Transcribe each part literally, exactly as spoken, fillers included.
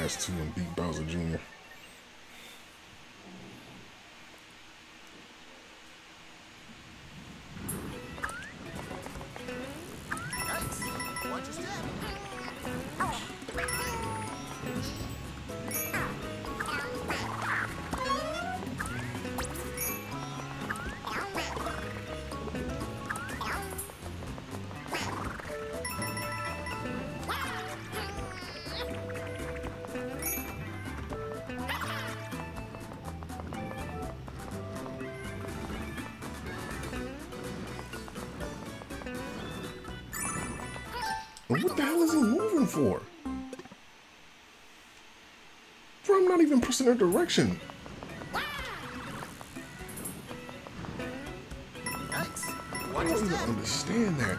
last two and beat Bowser Junior What the hell is he moving for? Bro, I'm not even pressing their direction. I don't even understand that.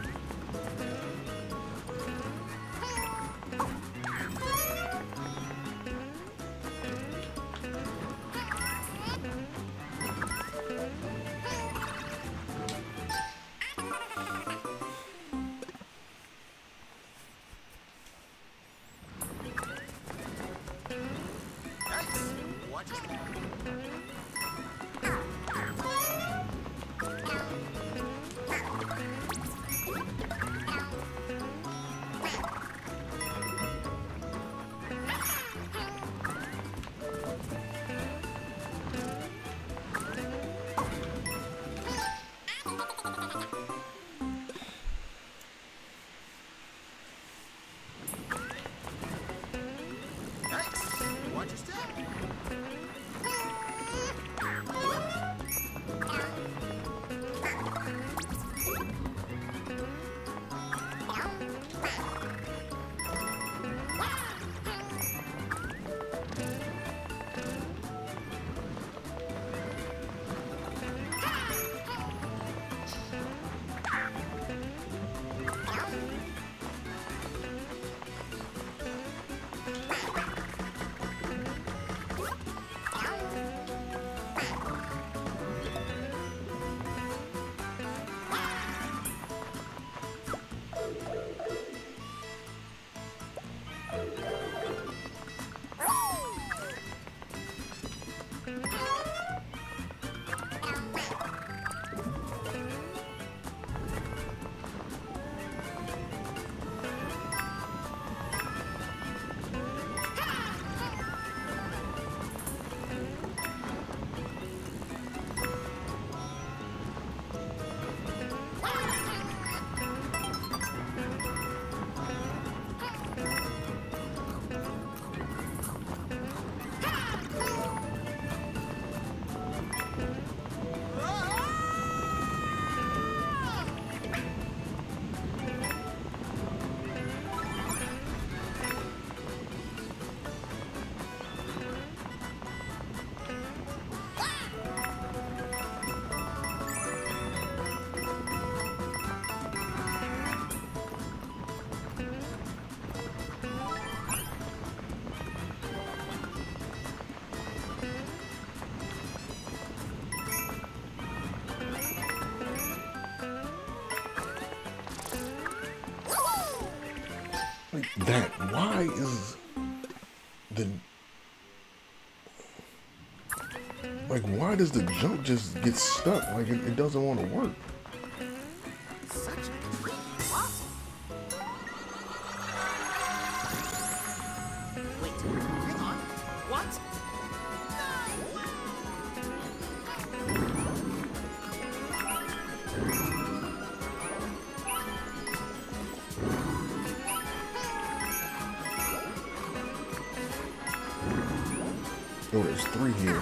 That why is the like why does the jump just get stuck? Like it, it doesn't want to work. Such a great blossom. Wait, hang on. What? Oh, there's three here.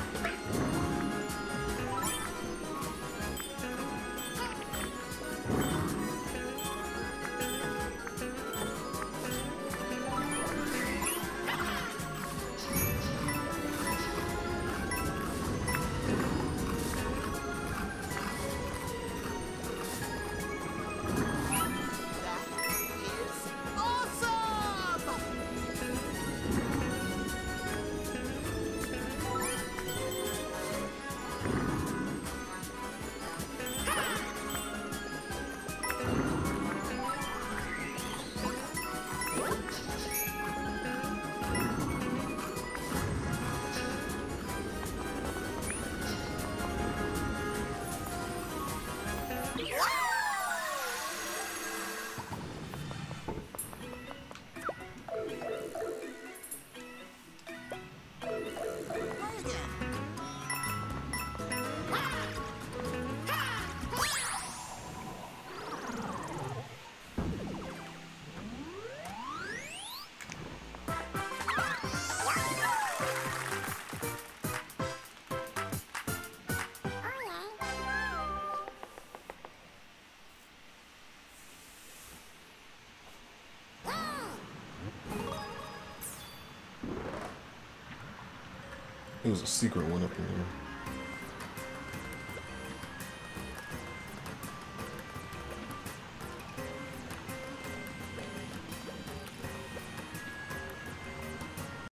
It was a secret one up in there.